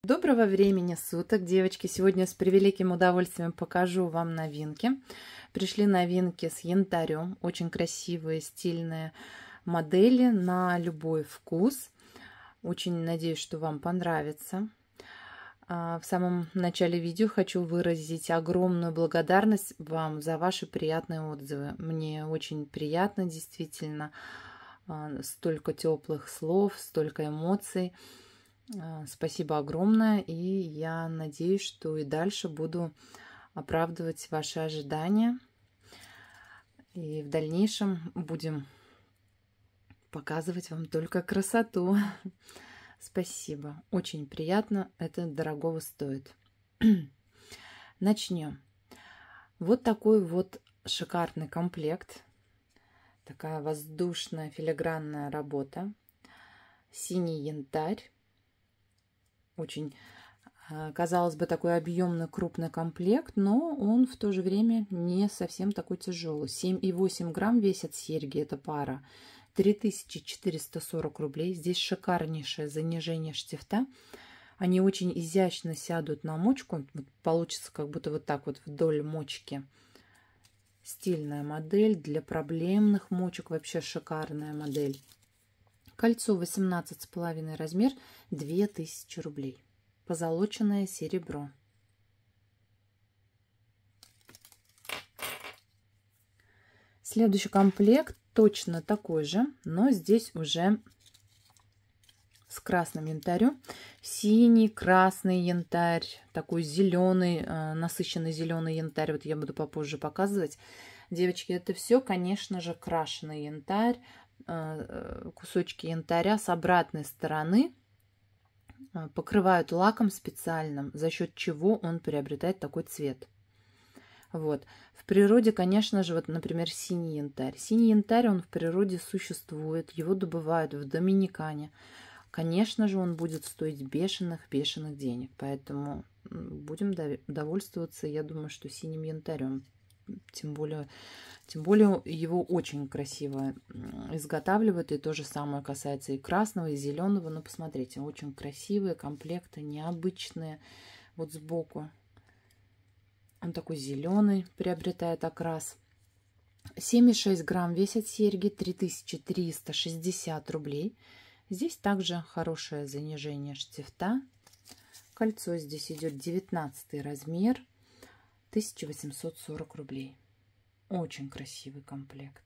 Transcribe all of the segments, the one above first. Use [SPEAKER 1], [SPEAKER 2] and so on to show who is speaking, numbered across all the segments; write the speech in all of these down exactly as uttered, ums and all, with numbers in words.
[SPEAKER 1] Доброго времени суток, девочки! Сегодня с превеликим удовольствием покажу вам новинки. Пришли новинки с янтарем. Очень красивые, стильные модели на любой вкус. Очень надеюсь, что вам понравится. В самом начале видео хочу выразить огромную благодарность вам за ваши приятные отзывы. Мне очень приятно, действительно, столько теплых слов, столько эмоций. Спасибо огромное, и я надеюсь, что и дальше буду оправдывать ваши ожидания. И в дальнейшем будем показывать вам только красоту. Спасибо. Очень приятно. Это дорогого стоит. Начнем. Вот такой вот шикарный комплект. Такая воздушная филигранная работа. Синий янтарь. Очень, казалось бы, такой объемный крупный комплект, но он в то же время не совсем такой тяжелый. семь и восемь грамм весят серьги, эта пара. три тысячи четыреста сорок рублей. Здесь шикарнейшее занижение штифта. Они очень изящно сядут на мочку. Получится как будто вот так вот вдоль мочки. Стильная модель для проблемных мочек. Вообще шикарная модель. Кольцо восемнадцать с половиной размер, две тысячи рублей. Позолоченное серебро. Следующий комплект точно такой же, но здесь уже с красным янтарем. Синий, красный янтарь, такой зеленый, насыщенный зеленый янтарь. Вот я буду попозже показывать. Девочки, это все, конечно же, крашеный янтарь. Кусочки янтаря с обратной стороны покрывают лаком специальным, за счет чего он приобретает такой цвет. Вот. В природе, конечно же, вот, например, синий янтарь. Синий янтарь, он в природе существует, его добывают в Доминикане. Конечно же, он будет стоить бешеных-бешеных денег, поэтому будем довольствоваться, я думаю, что синим янтарем. Тем более, тем более его очень красиво изготавливают. И то же самое касается и красного, и зеленого. Но посмотрите, очень красивые комплекты, необычные. Вот сбоку он такой зеленый, приобретает окрас. семь и шесть грамм весят серьги, три тысячи триста шестьдесят рублей. Здесь также хорошее занижение штифта. Кольцо здесь идет девятнадцатый размер. тысяча восемьсот сорок рублей. Очень красивый комплект.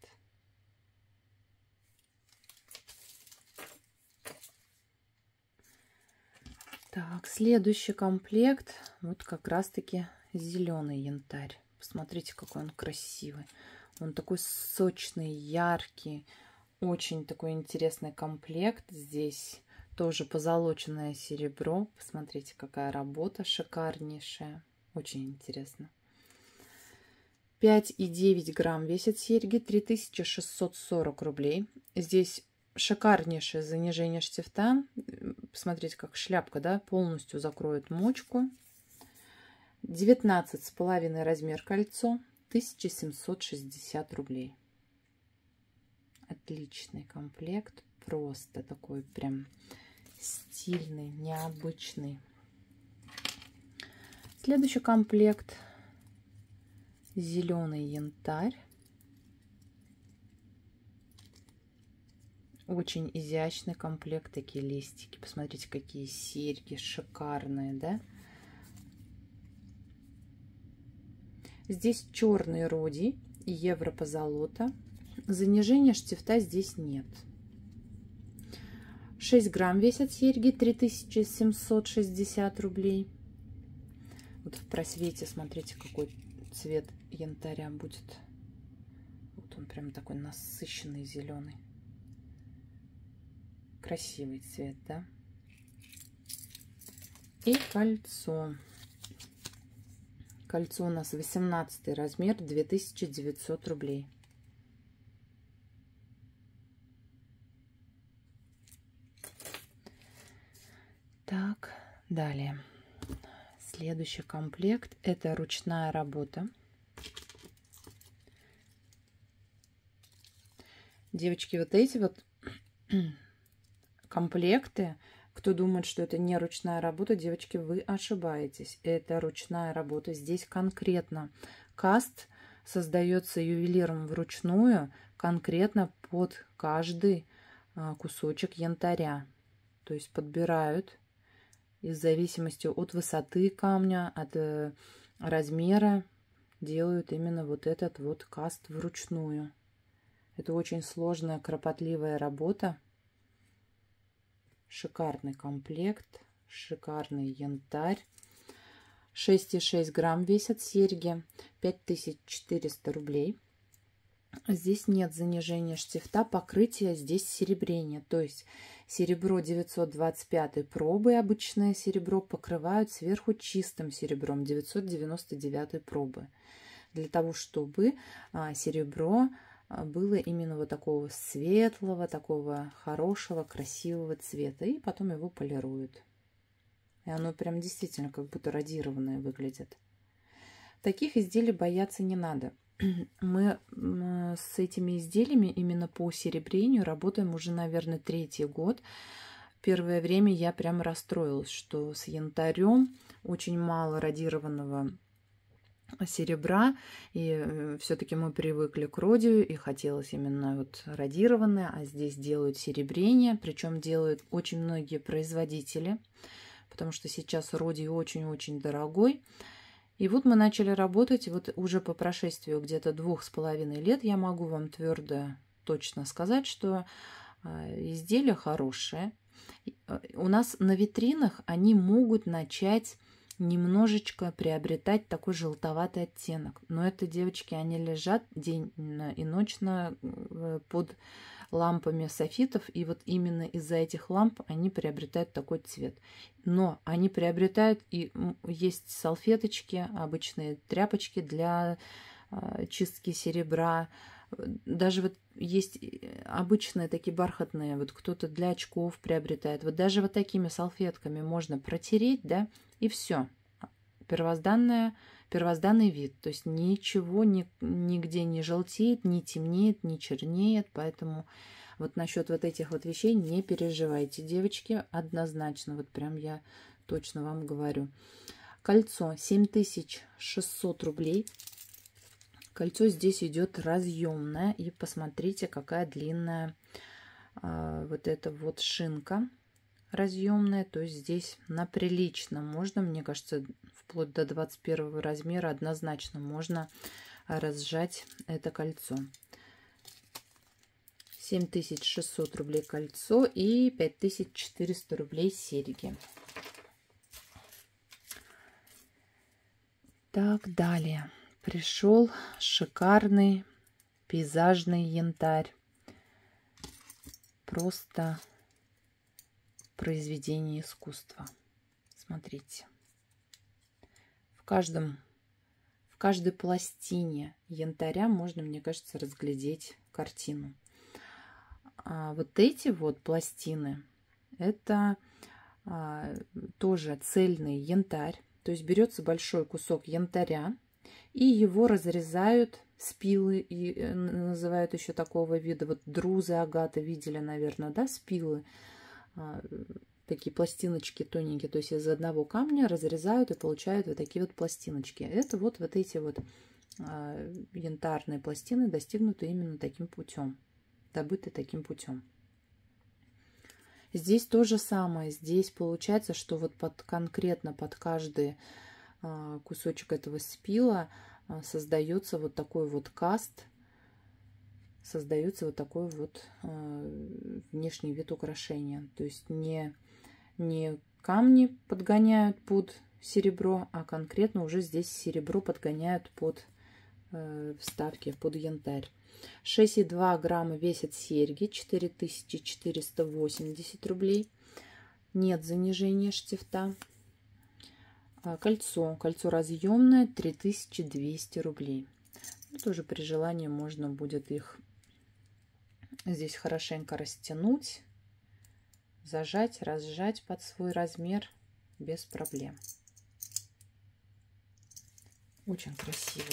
[SPEAKER 1] Так, следующий комплект. Вот как раз-таки зеленый янтарь. Посмотрите, какой он красивый. Он такой сочный, яркий. Очень такой интересный комплект. Здесь тоже позолоченное серебро. Посмотрите, какая работа шикарнейшая. Очень интересно. пять и девять грамм весят серьги, три тысячи шестьсот сорок рублей. Здесь шикарнейшее занижение штифта. Посмотрите, как шляпка, да, полностью закроет мочку. девятнадцать с половиной размер кольцо, тысяча семьсот шестьдесят рублей. Отличный комплект, просто такой прям стильный, необычный. Следующий комплект зеленый янтарь. Очень изящный комплект, такие листики. Посмотрите, какие серьги шикарные, да? Здесь черный родий и европозолота. Занижения штифта здесь нет. шесть грамм весят серьги, три тысячи семьсот шестьдесят рублей. Вот в просвете, смотрите, какой цвет янтаря будет. Вот он прям такой насыщенный зеленый. Красивый цвет, да? И кольцо. Кольцо у нас восемнадцатый размер, две тысячи девятьсот рублей. Так, далее. Следующий комплект — это ручная работа. Девочки, вот эти вот комплекты Кто думает, что это не ручная работа, девочки, вы ошибаетесь. Это ручная работа. Здесь конкретно каст создается ювелиром вручную, конкретно под каждый кусочек янтаря. То есть подбирают и в зависимости от высоты камня, от размера, делают именно вот этот вот каст вручную. Это очень сложная, кропотливая работа. Шикарный комплект, шикарный янтарь. шесть и шесть грамм весят серьги, пять тысяч четыреста рублей. Здесь нет занижения штифта, покрытие здесь серебрение. То есть серебро девятьсот двадцать пятой пробы, обычное серебро, покрывают сверху чистым серебром девятьсот девяносто девятой пробы. Для того, чтобы серебро было именно вот такого светлого, такого хорошего, красивого цвета. И потом его полируют. И оно прям действительно как будто радированное выглядит. Таких изделий бояться не надо. Мы с этими изделиями именно по серебрению работаем уже, наверное, третий год. Первое время я прям расстроилась, что с янтарем очень мало радированного серебра, и все-таки мы привыкли к родию, и хотелось именно вот радированное, а здесь делают серебрение, причем делают очень многие производители, потому что сейчас родий очень-очень дорогой. И вот мы начали работать, и вот уже по прошествию где-то двух с половиной лет я могу вам твердо, точно сказать, что изделия хорошие. У нас на витринах они могут начать немножечко приобретать такой желтоватый оттенок. Но это, девочки, они лежат день и ночь под лампами софитов. И вот именно из-за этих ламп они приобретают такой цвет. Но они приобретают, и есть салфеточки, обычные тряпочки для чистки серебра. Даже вот есть обычные такие бархатные, вот кто-то для очков приобретает. Вот даже вот такими салфетками можно протереть, да, и все. Первозданная, первозданный вид. То есть ничего ни, нигде не желтеет, не темнеет, не чернеет. Поэтому вот насчет вот этих вот вещей не переживайте, девочки, однозначно. Вот прям я точно вам говорю. Кольцо семь тысяч шестьсот рублей. Кольцо здесь идет разъемное. И посмотрите, какая длинная а, вот эта вот шинка разъемная. То есть здесь на прилично можно, мне кажется, вплоть до двадцать первого размера однозначно можно разжать это кольцо. семь тысяч шестьсот рублей кольцо и пять тысяч четыреста рублей серьги. Так, далее. Пришел шикарный пейзажный янтарь. Просто произведение искусства. Смотрите. В каждом, в каждой пластине янтаря можно, мне кажется, разглядеть картину. А вот эти вот пластины, это а, тоже цельный янтарь. То есть берется большой кусок янтаря, и его разрезают спилы, и называют еще такого вида, вот друзы, агаты, видели, наверное, да, спилы, а, такие пластиночки тоненькие, то есть из одного камня разрезают и получают вот такие вот пластиночки. Это вот, вот эти вот а, янтарные пластины достигнуты именно таким путем, добыты таким путем. Здесь то же самое, здесь получается, что вот под, конкретно под каждый а, кусочек этого спила а, создается вот такой вот каст, создается вот такой вот э, внешний вид украшения. То есть не, не камни подгоняют под серебро, а конкретно уже здесь серебро подгоняют под э, вставки, под янтарь. шесть и два грамма весят серьги, четыре тысячи четыреста восемьдесят рублей. Нет занижения штифта. Кольцо. Кольцо разъемное, три тысячи двести рублей. Ну, тоже при желании можно будет их здесь хорошенько растянуть, зажать, разжать под свой размер без проблем. Очень красиво.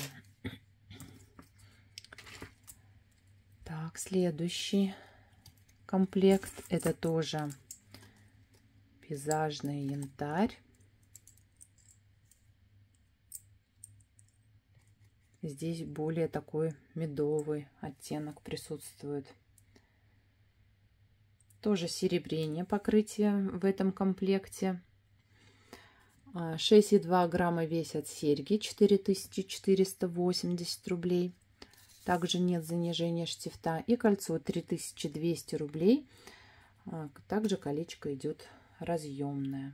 [SPEAKER 1] Так, следующий комплект. Это тоже Пейзажный янтарь. Здесь более такой медовый оттенок присутствует. Тоже серебряное покрытие в этом комплекте. шесть и два грамма весят серьги, четыре тысячи четыреста восемьдесят рублей. Также нет занижения штифта. И кольцо три тысячи двести рублей. Также колечко идет разъемное.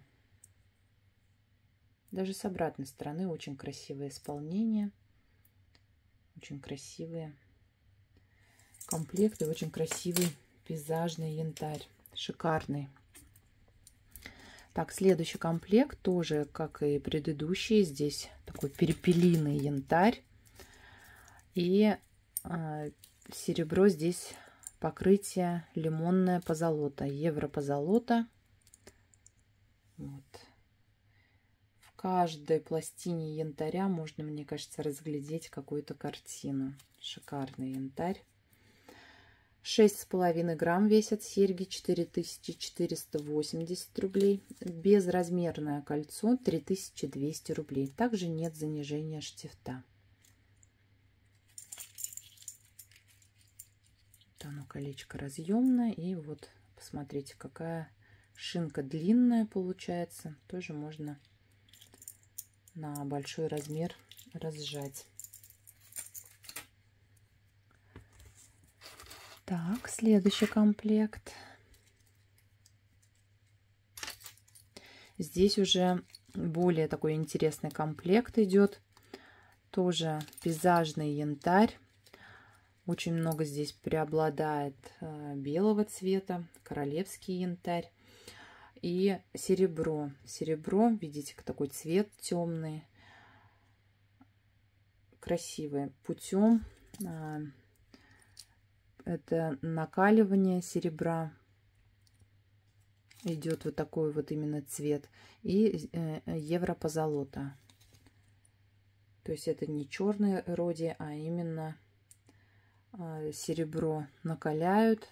[SPEAKER 1] Даже с обратной стороны очень красивое исполнение. Очень красивые комплекты, очень красивый пейзажный янтарь. Шикарный. Так, следующий комплект тоже, как и предыдущий. Здесь такой перепелиный янтарь. И э, серебро здесь покрытие лимонное позолота. Евро позолота. Вот. В каждой пластине янтаря можно, мне кажется, разглядеть какую-то картину. Шикарный янтарь. шесть с половиной грамм весят серьги, четыре тысячи четыреста восемьдесят рублей. Безразмерное кольцо три тысячи двести рублей. Также нет занижения штифта. Вот оно, колечко разъемное. И вот посмотрите, какая шинка длинная получается. Тоже можно на большой размер разжать. Так, следующий комплект. Здесь уже более такой интересный комплект идет. Тоже пейзажный янтарь. Очень много здесь преобладает белого цвета, королевский янтарь. И серебро. Серебро, видите, такой цвет темный. Красивый. Путем это накаливание серебра. Идет вот такой вот именно цвет. И евро позолота. То есть это не черный роди, а именно серебро накаляют.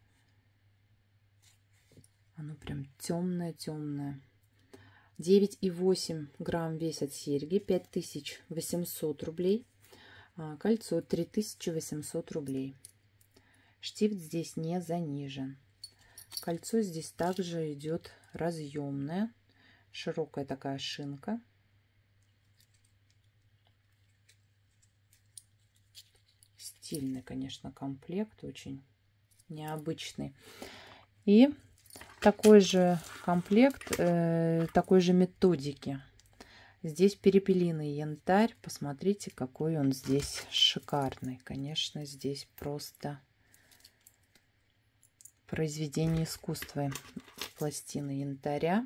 [SPEAKER 1] Оно прям темное-темное. девять и восемь грамм весят серьги, пять тысяч восемьсот рублей. Кольцо три тысячи восемьсот рублей. Штифт здесь не занижен. Кольцо здесь также идет разъемное. Широкая такая шинка. Стильный, конечно, комплект. Очень необычный. И такой же комплект, э, такой же методики. Здесь перепелиный янтарь. Посмотрите, какой он здесь шикарный. Конечно, здесь просто произведение искусства. Пластины янтаря.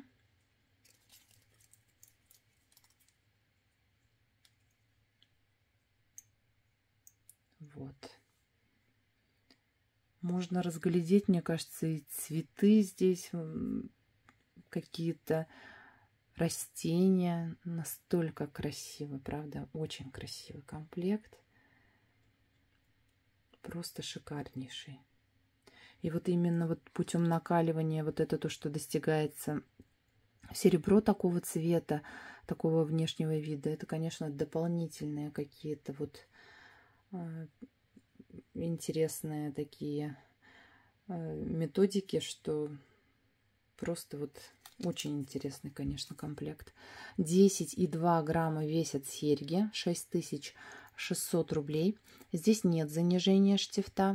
[SPEAKER 1] Вот. Можно разглядеть, мне кажется, и цветы здесь, какие-то растения. Настолько красиво, правда? Очень красивый комплект. Просто шикарнейший. И вот именно вот путем накаливания, вот это то, что достигается серебро такого цвета, такого внешнего вида, это, конечно, дополнительные какие-то вот э, интересные такие э, методики, что просто вот очень интересный, конечно, комплект. десять и два грамма весят серьги, шесть тысяч шестьсот рублей. Здесь нет занижения штифта.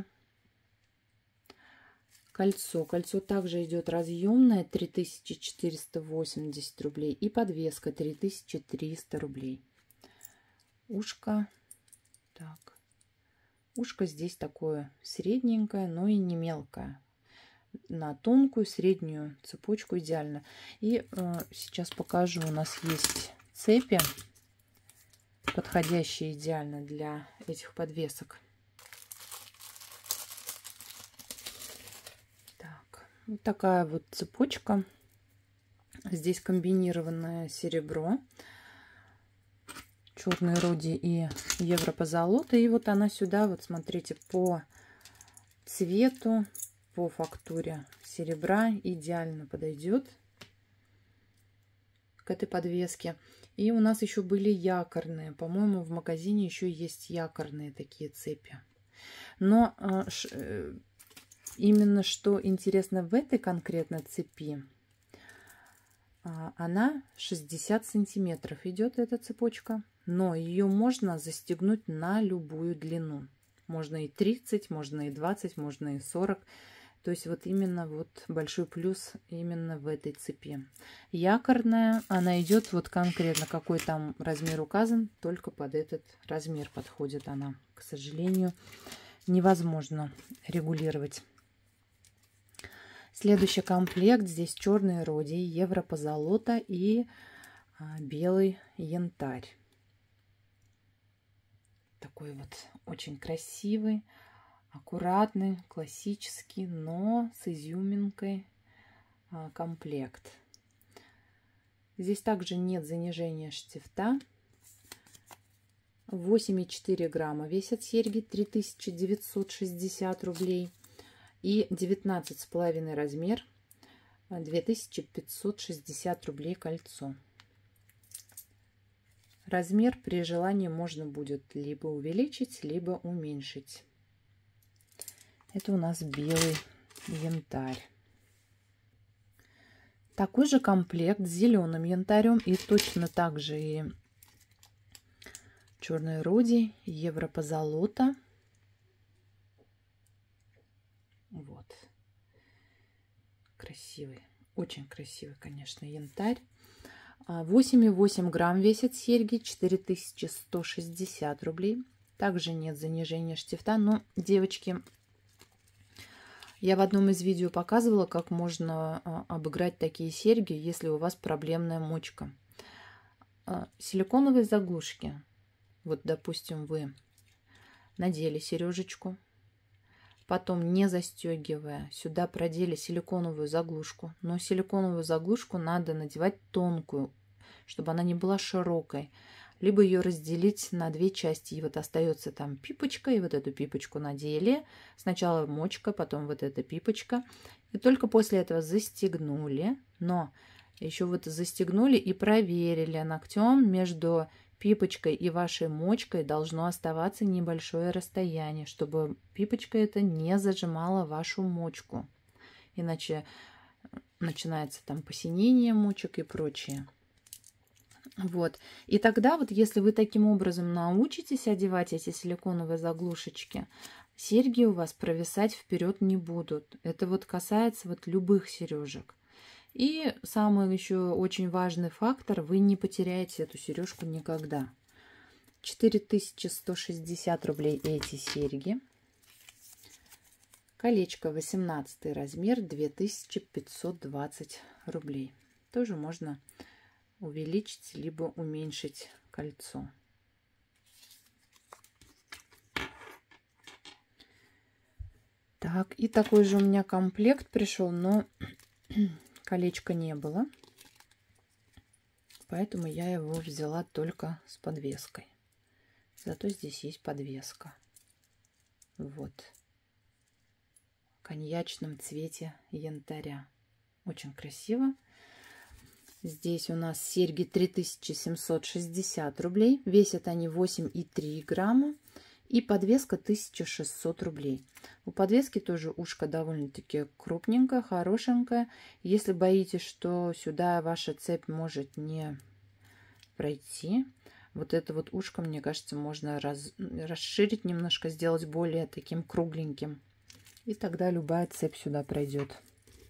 [SPEAKER 1] Кольцо. Кольцо также идет разъемное, три тысячи четыреста восемьдесят рублей. И подвеска три тысячи триста рублей. Ушко. Так. Ушко здесь такое средненькое, но и не мелкое. На тонкую, среднюю цепочку идеально. И э, сейчас покажу. У нас есть цепи, подходящие идеально для этих подвесок. Вот такая вот цепочка. Здесь комбинированное серебро, черный роди и евро позолота. И вот она сюда, вот смотрите, по цвету, по фактуре серебра идеально подойдет. к этой подвеске. И у нас еще были якорные. По-моему, в магазине еще есть якорные такие цепи. Но именно что интересно в этой конкретной цепи, она шестьдесят сантиметров идет, эта цепочка. Но ее можно застегнуть на любую длину. Можно и тридцать, можно и двадцать, можно и сорок. То есть вот именно вот большой плюс именно в этой цепи. Якорная, она идет вот конкретно, какой там размер указан, только под этот размер подходит она. К сожалению, невозможно регулировать. Следующий комплект. Здесь черный родий, европозолота и а, белый янтарь. Такой вот очень красивый, аккуратный, классический, но с изюминкой а, комплект. Здесь также нет занижения штифта. восемь и четыре грамма весят серьги, три тысячи девятьсот шестьдесят рублей. И девятнадцать с половиной размер, две тысячи пятьсот шестьдесят рублей кольцо. Размер при желании можно будет либо увеличить, либо уменьшить. Это у нас белый янтарь. Такой же комплект с зеленым янтарем и точно так же и черный родий, европозолота. Вот. Красивый. Очень красивый, конечно, янтарь. восемь и восемь грамм весят серьги, четыре тысячи сто шестьдесят рублей. Также нет занижения штифта, но, девочки, я в одном из видео показывала, как можно обыграть такие серьги, если у вас проблемная мочка. Силиконовые заглушки. Вот, допустим, вы надели сережечку, потом, не застегивая, сюда продели силиконовую заглушку. Но силиконовую заглушку надо надевать тонкую, чтобы она не была широкой. Либо ее разделить на две части. И вот остается там пипочка, и вот эту пипочку надели. Сначала мочка, потом вот эта пипочка. И только после этого застегнули. Но еще вот застегнули и проверили ногтем между пипочкой и вашей мочкой должно оставаться небольшое расстояние, чтобы пипочка это не зажимала вашу мочку. Иначе начинается там посинение мочек и прочее. Вот. И тогда вот если вы таким образом научитесь одевать эти силиконовые заглушечки, серьги у вас провисать вперед не будут. Это вот касается вот любых сережек. И самый еще очень важный фактор, вы не потеряете эту сережку никогда. четыре тысячи сто шестьдесят рублей эти серьги. Колечко восемнадцатый размер, две тысячи пятьсот двадцать рублей. Тоже можно увеличить либо уменьшить кольцо. Так, и такой же у меня комплект пришел, но колечка не было, поэтому я его взяла только с подвеской. Зато здесь есть подвеска. Вот. В коньячном цвете янтаря. Очень красиво. Здесь у нас серьги три тысячи семьсот шестьдесят рублей. Весят они восемь и три грамма. И подвеска тысяча шестьсот рублей. У подвески тоже ушко довольно-таки крупненькое, хорошенькое. Если боитесь, что сюда ваша цепь может не пройти, вот это вот ушко, мне кажется, можно раз, расширить немножко, сделать более таким кругленьким. И тогда любая цепь сюда пройдет.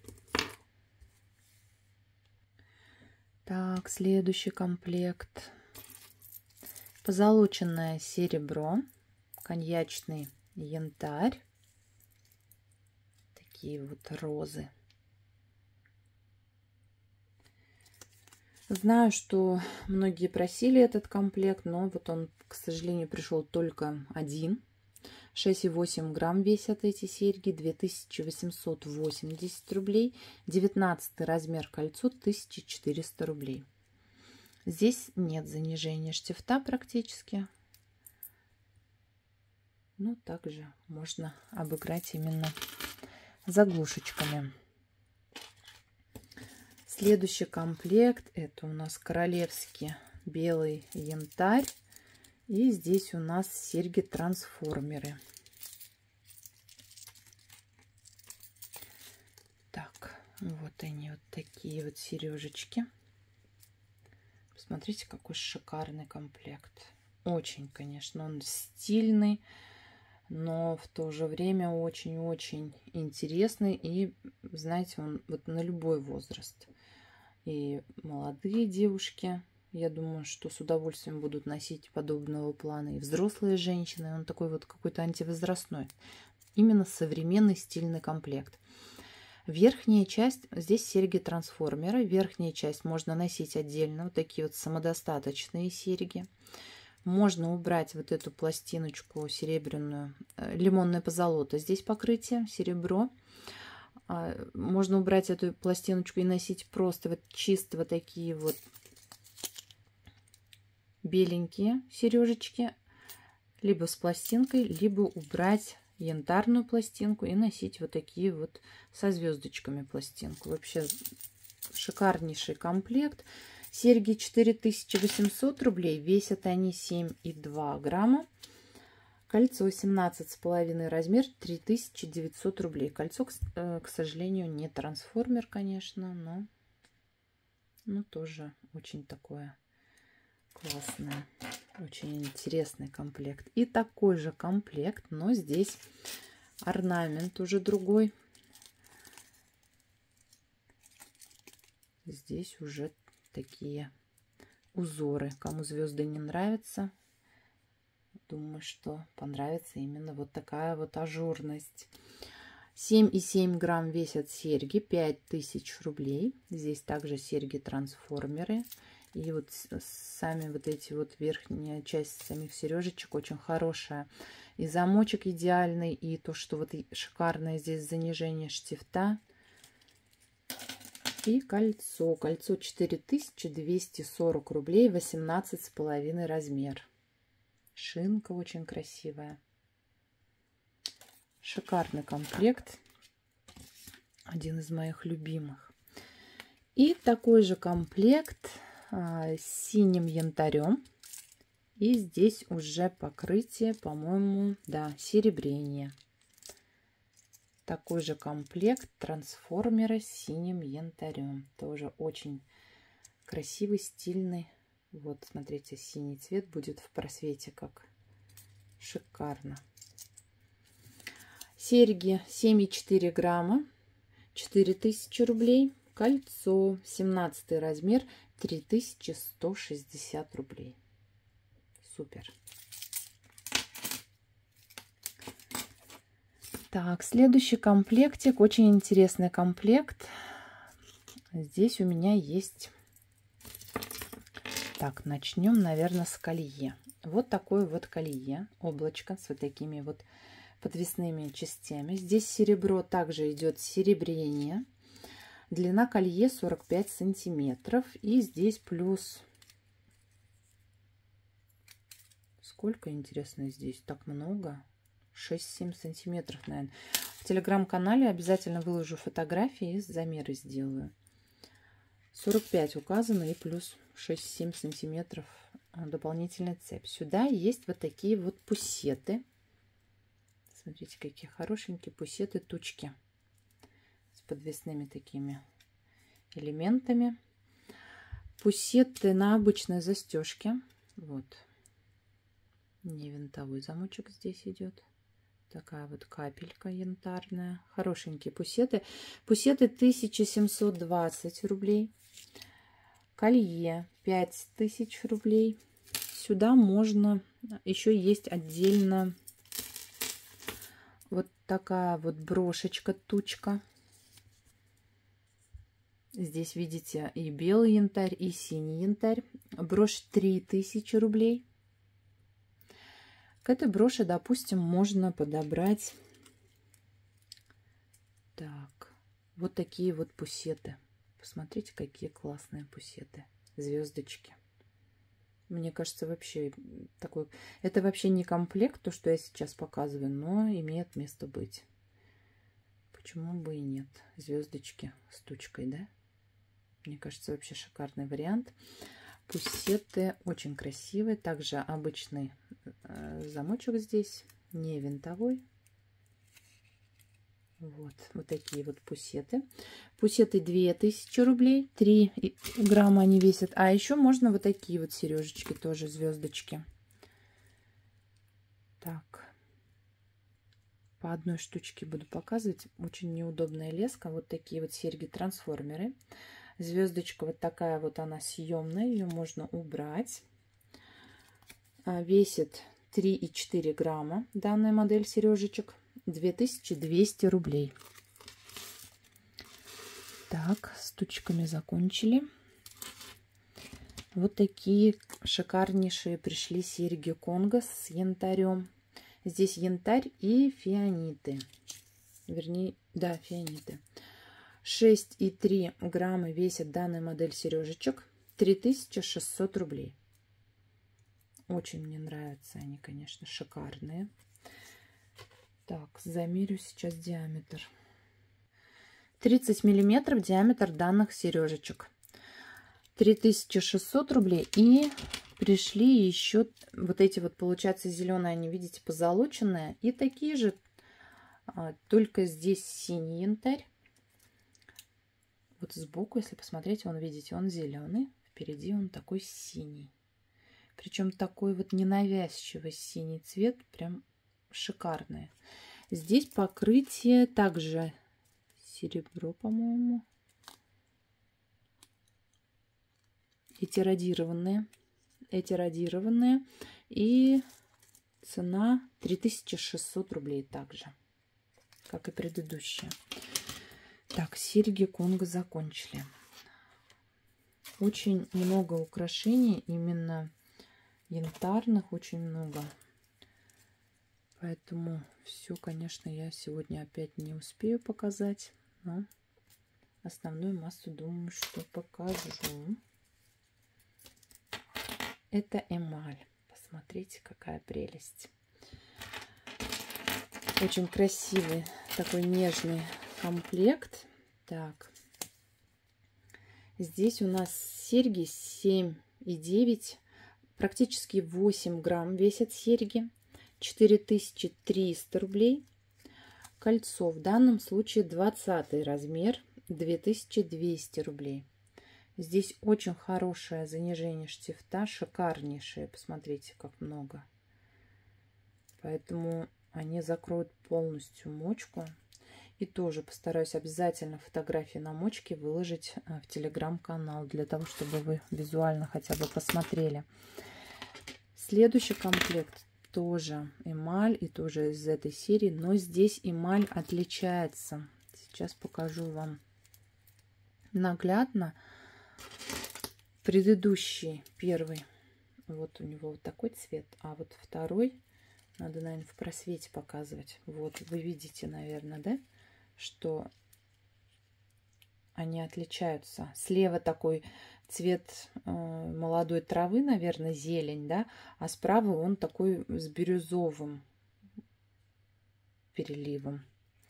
[SPEAKER 1] Так, следующий комплект. Позолоченное серебро, коньячный янтарь, такие вот розы. Знаю, что многие просили этот комплект, но вот он, к сожалению, пришел только один. шесть и восемь грамм весят эти серьги, две тысячи восемьсот восемьдесят рублей. девятнадцатый размер кольцо, тысяча четыреста рублей. Здесь нет занижения штифта практически. Но также можно обыграть именно заглушечками. Следующий комплект, это у нас королевский белый янтарь. И здесь у нас серьги-трансформеры. Так, вот они, вот такие вот сережечки. Посмотрите, какой шикарный комплект. Очень, конечно, он стильный, но в то же время очень-очень интересный. И, знаете, он вот на любой возраст. И молодые девушки, я думаю, что с удовольствием будут носить подобного плана. И взрослые женщины. Он такой вот какой-то антивозрастной. Именно современный стильный комплект. Верхняя часть, здесь серьги-трансформеры. Верхняя часть можно носить отдельно. Вот такие вот самодостаточные серьги. Можно убрать вот эту пластиночку серебряную, лимонное позолота. Здесь покрытие, серебро. Можно убрать эту пластиночку и носить просто вот чисто вот такие вот беленькие сережечки. Либо с пластинкой, либо убрать янтарную пластинку и носить вот такие вот со звездочками пластинку. Вообще шикарнейший комплект. Серьги четыре тысячи восемьсот рублей, весят они семь и два грамма. Кольцо семнадцать с половиной размер, три тысячи девятьсот рублей. Кольцо, к сожалению, не трансформер, конечно, но, но тоже очень такое классное, очень интересный комплект. И такой же комплект, но здесь орнамент уже другой. Здесь уже такие узоры. Кому звезды не нравятся, думаю, что понравится именно вот такая вот ажурность. семь и семь грамм весят серьги, пять тысяч рублей. Здесь также серьги-трансформеры. И вот сами вот эти вот верхняя часть самих сережечек очень хорошая. И замочек идеальный, и то, что вот шикарное здесь занижение штифта. И кольцо. Кольцо четыре тысячи двести сорок рублей, восемнадцать с половиной размер. Шинка очень красивая. Шикарный комплект. Один из моих любимых. И такой же комплект а, с синим янтарем. И здесь уже покрытие, по-моему, да, серебрение. Такой же комплект трансформера с синим янтарем. Тоже очень красивый, стильный. Вот, смотрите, синий цвет будет в просвете, как шикарно. Серьги семь и четыре грамма, четыре тысячи рублей. Кольцо семнадцатый размер, три тысячи сто шестьдесят рублей. Супер. Так, следующий комплектик, очень интересный комплект. Здесь у меня есть... Так, начнем, наверное, с колье. Вот такое вот колье, облачко с вот такими вот подвесными частями. Здесь серебро, также идет серебрение. Длина колье сорок пять сантиметров. И здесь плюс... Сколько, интересно, здесь? Так много. шесть-семь сантиметров, наверное. В телеграм-канале обязательно выложу фотографии и замеры сделаю. сорок пять указано и плюс шесть-семь сантиметров дополнительная цепь. Сюда есть вот такие вот пусеты. Смотрите, какие хорошенькие пусеты, тучки с подвесными такими элементами. Пусеты на обычной застежке. Вот. Не винтовой замочек здесь идет. Такая вот капелька янтарная. Хорошенькие пусеты. Пусеты тысяча семьсот двадцать рублей. Колье пять тысяч рублей. Сюда можно... Еще есть отдельно вот такая вот брошечка, тучка. Здесь видите и белый янтарь, и синий янтарь. Брошь три тысячи рублей. К этой броши, допустим, можно подобрать так, вот такие вот пусеты. Посмотрите, какие классные пусеты. Звездочки. Мне кажется, вообще такой... Это вообще не комплект, то, что я сейчас показываю, но имеет место быть. Почему бы и нет? Звездочки с тучкой, да? Мне кажется, вообще шикарный вариант. Пусеты очень красивые. Также обычный замочек здесь, не винтовой. Вот, вот такие вот пусеты. Пусеты две тысячи рублей. три грамма они весят. А еще можно вот такие вот сережечки, тоже звездочки. Так. По одной штучке буду показывать. Очень неудобная леска. Вот такие вот серьги-трансформеры. Звездочка вот такая вот, она съемная. Ее можно убрать. Весит три и четыре грамма данная модель сережечек. две тысячи двести рублей. Так, с штучками закончили. Вот такие шикарнейшие пришли серьги Конго с янтарем. Здесь янтарь и фианиты. Вернее, да, фианиты. шесть и три грамма весит данная модель сережечек. три тысячи шестьсот рублей. Очень мне нравятся они, конечно, шикарные. Так, замерю сейчас диаметр. тридцать миллиметров диаметр данных сережечек. три тысячи шестьсот рублей. И пришли еще вот эти вот, получается, зеленые, они, видите, позолоченные. И такие же, только здесь синий янтарь. Вот сбоку, если посмотреть, он, видите, он зеленый. Впереди он такой синий. Причем такой вот ненавязчивый синий цвет. Прям шикарные. Здесь покрытие также серебро, по-моему. Этиродированные. Этиродированные. И цена три тысячи шестьсот рублей также, как и предыдущие. Так, серьги Конго закончили. Очень много украшений, именно янтарных, очень много. Поэтому все, конечно, я сегодня опять не успею показать. Но основную массу, думаю, что покажу. Это эмаль. Посмотрите, какая прелесть. Очень красивый, такой нежный комплект. Так. Здесь у нас серьги семь и девять. Практически восемь грамм весят серьги. четыре тысячи триста рублей. Кольцо в данном случае двадцатый размер, две тысячи двести рублей. Здесь очень хорошее занижение штифта, шикарнейшее. Посмотрите, как много. Поэтому они закроют полностью мочку. И тоже постараюсь обязательно фотографии на мочке выложить в телеграм-канал, для того, чтобы вы визуально хотя бы посмотрели. Следующий комплект тоже эмаль и тоже из этой серии, но здесь эмаль отличается. Сейчас покажу вам наглядно. Предыдущий, первый, вот у него вот такой цвет, а вот второй, надо, наверное, в просвете показывать. Вот, вы видите, наверное, да, что они отличаются. Слева такой цвет э, молодой травы, наверное, зелень, да, а справа он такой с бирюзовым переливом.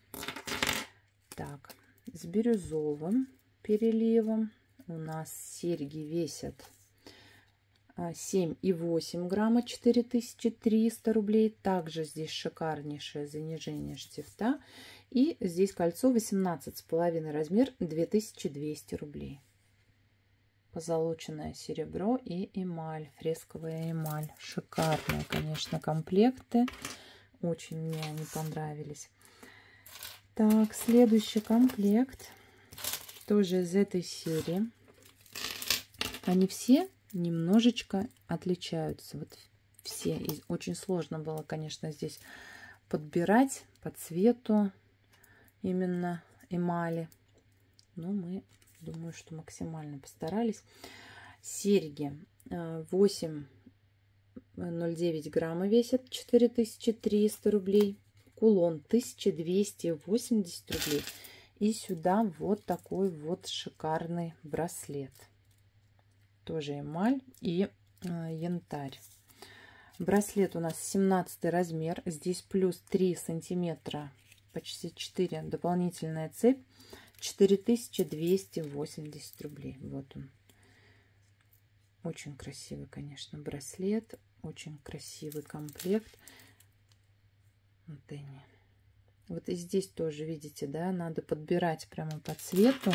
[SPEAKER 1] Так, с бирюзовым переливом у нас серьги весят семь и восемь грамма, четыре тысячи триста рублей. Также здесь шикарнейшее занижение штифта. И здесь кольцо восемнадцать с половиной размер, две тысячи двести рублей. Позолоченное серебро и эмаль, фресковая эмаль. Шикарные, конечно, комплекты. Очень мне они понравились. Так, следующий комплект тоже из этой серии. Они все немножечко отличаются. Вот все. И очень сложно было, конечно, здесь подбирать по цвету именно эмали. Но мы, думаю, что максимально постарались. Серьги восемь ноль девять грамма весят, четыре тысячи триста рублей. Кулон тысяча двести восемьдесят рублей. И сюда вот такой вот шикарный браслет. Тоже эмаль и э, янтарь. Браслет у нас семнадцатый размер. Здесь плюс три сантиметра, почти четыре, дополнительная цепь. четыре тысячи двести восемьдесят рублей. Вот он. Очень красивый, конечно, браслет. Очень красивый комплект. Вот они. Вот и здесь тоже, видите, да, надо подбирать прямо по цвету.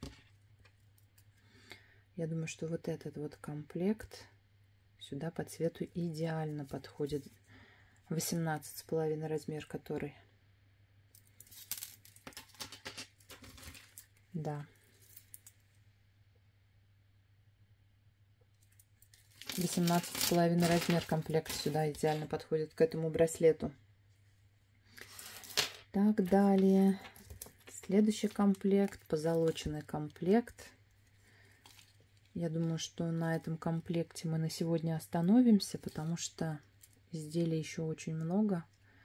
[SPEAKER 1] Я думаю, что вот этот вот комплект сюда по цвету идеально подходит. восемнадцать с половиной размер, который. Да. восемнадцать с половиной размер комплект сюда идеально подходит к этому браслету. Так, далее. Следующий комплект, позолоченный комплект. Я думаю, что на этом комплекте мы на сегодня остановимся, потому что изделий еще очень много,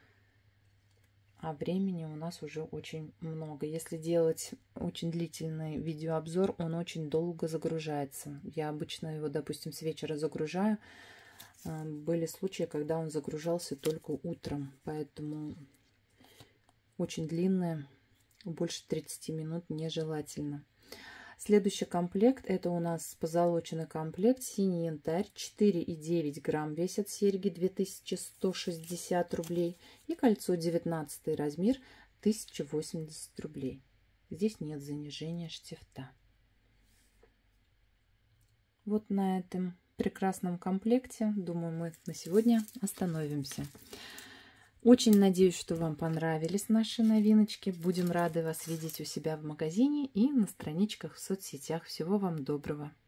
[SPEAKER 1] а времени у нас уже очень много. Если делать очень длительный видеообзор, он очень долго загружается. Я обычно его, допустим, с вечера загружаю. Были случаи, когда он загружался только утром, поэтому очень длинное, больше тридцати минут нежелательно. Следующий комплект, это у нас позолоченный комплект, синий янтарь, четыре и девять грамм весят серьги, две тысячи сто шестьдесят рублей, и кольцо девятнадцатый размер, тысяча восемьдесят рублей. Здесь нет занижения штифта. Вот на этом прекрасном комплекте, думаю, мы на сегодня остановимся. Очень надеюсь, что вам понравились наши новиночки. Будем рады вас видеть у себя в магазине и на страничках в соцсетях. Всего вам доброго!